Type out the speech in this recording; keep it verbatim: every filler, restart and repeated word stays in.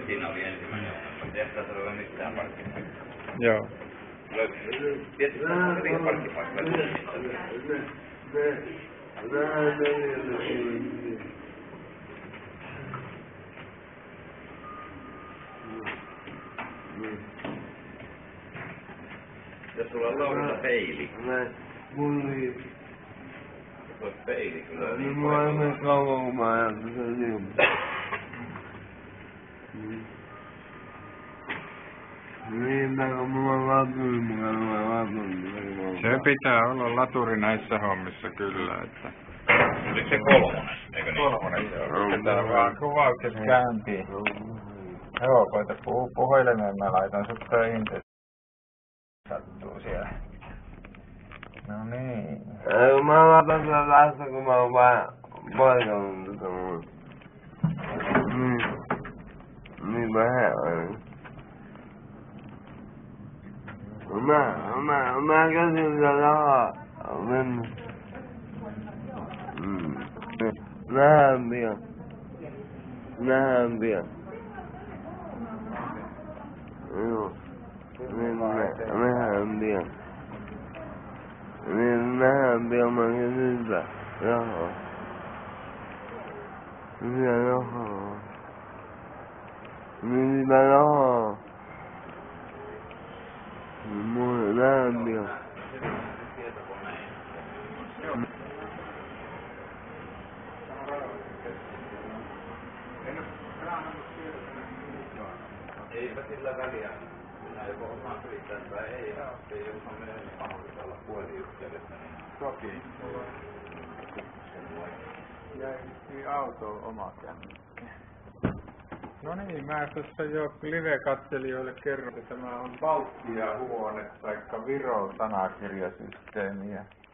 Siinä oli ensimmäinen osa. Tehtäisiin olla mitään parkkipaikkaa. Joo. Tietysti on hyviä parkkipaikkoja. Jos sulla on laudalla peili. Mulli. Tuo peili kyllä on niin paljon. Niin mulla on kauan kun mä ajan tässä niin. Niin, kun mulla on laturi mukana, mulla on laturi. Se pitää olla laturi näissä hommissa kyllä, että... Oliko se kolmonen, eikö niin? Kolmonen se on. Pitää vaan kuvauksessa käyntiin. Joo, koita puhua puhelimeen, mä laitan sut töihin, se sattuu siellä. No niin. Ei, mä laitan sen lähtö, kun mä oon vaan paikannut tätä mun. Niin. Niin vähän aina. Mä, mä, mä käsin sitä rahaa mennä. Mm. Nähdään pian. Nähdään pian. Joo. Niin me, nähdään pian. Niin nähdään pian, mä käsin sitä rahaa. Mitä rahaa? Mitä rahaa? Mulle nähdään pian. Eipä sillä väliä. Minä joko omaan yrittää tai ei. Se ei osaa meidän mahdollista olla puoliyhteydessä. Toki. Jäi autoon oma kännykkä. No niin, mä tuossa jo live-katselijoille kerron, että tämä on Baltia huone taikka Viro sanakirjasysteemi.